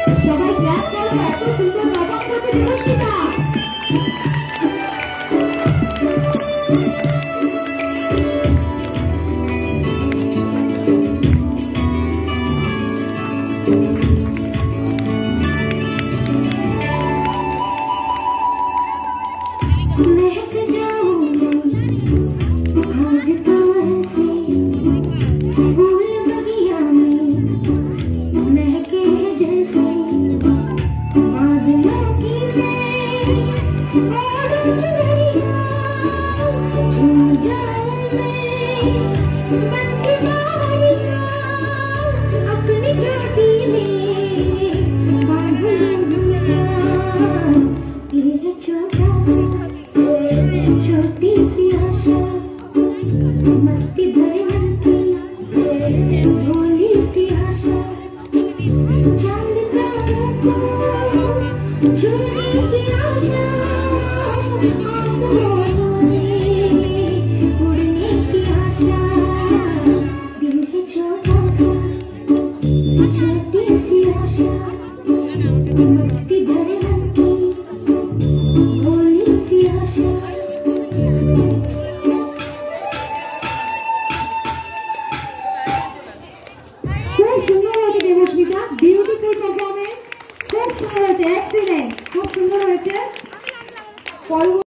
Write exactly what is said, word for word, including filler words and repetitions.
সবাই ক্লাস করো, এত সুন্দর পারফর্ম করছে দেবস্মিতা। छोटी सी आशा मस्ती भरे मन की भोली सी आशा चांद तारों को छूने की आशा आसमानों में उड़ने की आशा दिल है छोटा सा छोटी सी आशा मस्ती भरे मन की भोली सी आशा। खूब सुंदर হয়েছে দেবস্মিতা, বিউটিফুল পারফরমেন্স, খুব সুন্দর হয়েছে, এক্সিলেন্ট, খুব সুন্দর হয়েছে।